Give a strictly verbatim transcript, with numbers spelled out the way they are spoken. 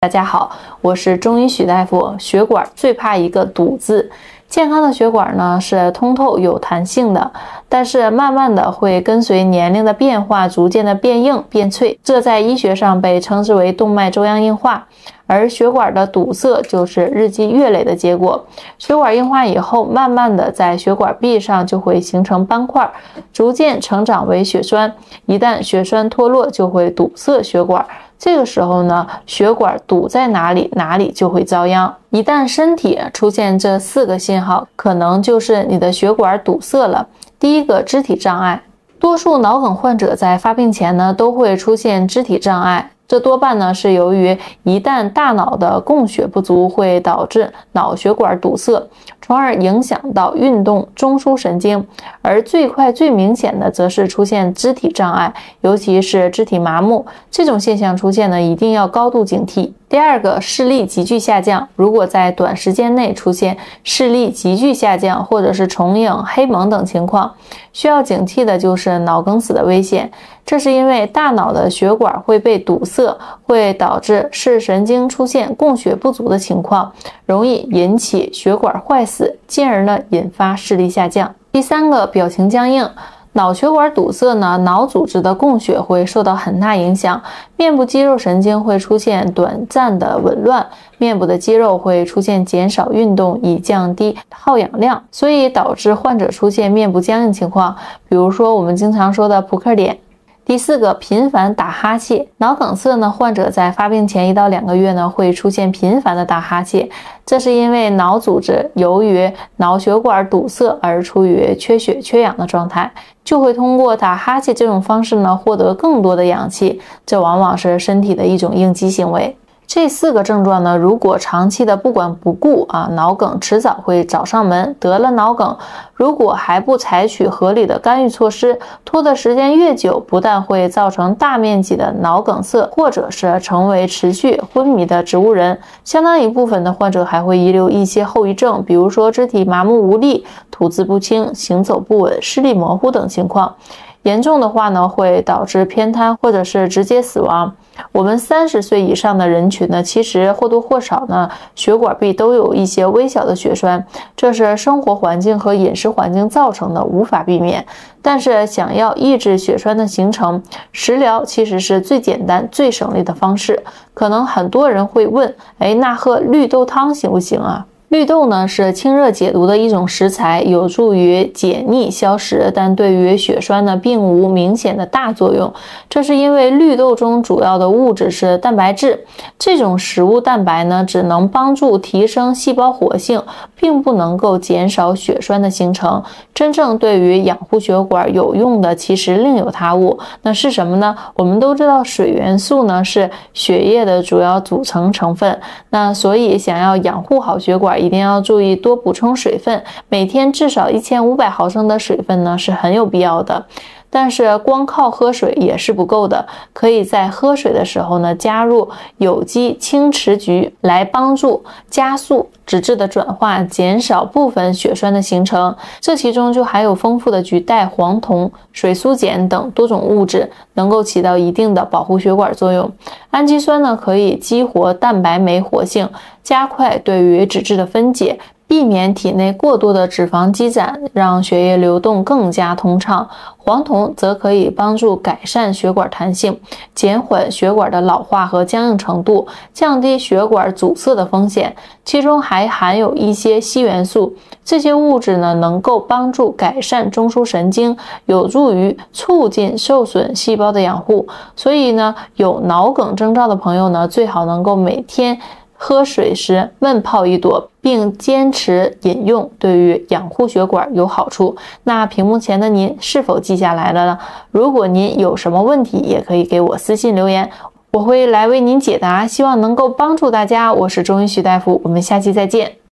大家好，我是中医许大夫。血管最怕一个堵字。健康的血管呢是通透有弹性的，但是慢慢的会跟随年龄的变化逐渐的变硬变脆，这在医学上被称之为动脉粥样硬化。而血管的堵塞就是日积月累的结果。血管硬化以后，慢慢的在血管壁上就会形成斑块，逐渐成长为血栓。一旦血栓脱落，就会堵塞血管。这个时候呢，血管堵在哪里，哪里就会遭殃。一旦身体出现这四个信号，可能就是你的血管堵塞了。第一个，肢体障碍。多数脑梗患者在发病前呢，都会出现肢体障碍。这多半呢是由于一旦大脑的供血不足，会导致脑血管堵塞，从而影响到运动中枢神经。而最快最明显的则是出现肢体障碍，尤其是肢体麻木。这种现象出现呢，一定要高度警惕。第二个，视力急剧下降。如果在短时间内出现视力急剧下降，或者是重影、黑蒙等情况，需要警惕的就是脑梗死的危险。这是因为大脑的血管会被堵塞，会导致视神经出现供血不足的情况，容易引起血管坏死，进而呢引发视力下降。第三个，表情僵硬。脑血管堵塞呢，脑组织的供血会受到很大影响，面部肌肉神经会出现短暂的紊乱，面部的肌肉会出现减少运动以降低耗氧量，所以导致患者出现面部僵硬情况，比如说我们经常说的扑克脸。第四个，频繁打哈欠。脑梗塞呢，患者在发病前一到两个月呢，会出现频繁的打哈欠，这是因为脑组织由于脑血管堵塞而处于缺血缺氧的状态，就会通过打哈欠这种方式呢，获得更多的氧气，这往往是身体的一种应激行为。这四个症状呢，如果长期的不管不顾啊，脑梗迟早会找上门。得了脑梗，如果还不采取合理的干预措施，拖的时间越久，不但会造成大面积的脑梗塞，或者是成为持续昏迷的植物人。相当一部分的患者还会遗留一些后遗症，比如说肢体麻木无力、吐字不清、行走不稳、视力模糊等情况。严重的话呢，会导致偏瘫或者是直接死亡。我们三十岁以上的人群呢，其实或多或少呢，血管壁都有一些微小的血栓，这是生活环境和饮食环境造成的，无法避免。但是想要抑制血栓的形成，食疗其实是最简单、最省力的方式。可能很多人会问，哎，那喝绿豆汤行不行啊？绿豆呢是清热解毒的一种食材，有助于解腻消食，但对于血栓呢并无明显的大作用。这是因为绿豆中主要的物质是蛋白质，这种食物蛋白呢只能帮助提升细胞活性，并不能够减少血栓的形成。真正对于养护血管有用的其实另有他物，那是什么呢？我们都知道水元素呢是血液的主要组成成分，那所以想要养护好血管，一定要注意多补充水分，每天至少一千五百毫升的水分呢是很有必要的。但是光靠喝水也是不够的，可以在喝水的时候呢加入有机清池菊，来帮助加速脂质的转化，减少部分血栓的形成。这其中就含有丰富的菊带、黄酮、水苏碱等多种物质，能够起到一定的保护血管作用。氨基酸呢可以激活蛋白酶活性，加快对于脂质的分解，避免体内过多的脂肪积攒，让血液流动更加通畅。黄酮则可以帮助改善血管弹性，减缓血管的老化和僵硬程度，降低血管阻塞的风险。其中还含有一些硒元素，这些物质呢能够帮助改善中枢神经，有助于促进受损细胞的养护。所以呢，有脑梗征兆的朋友呢，最好能够每天喝水时闷泡一朵，并坚持饮用，对于养护血管有好处。那屏幕前的您是否记下来了呢？如果您有什么问题，也可以给我私信留言，我会来为您解答，希望能够帮助大家。我是中医徐大夫，我们下期再见。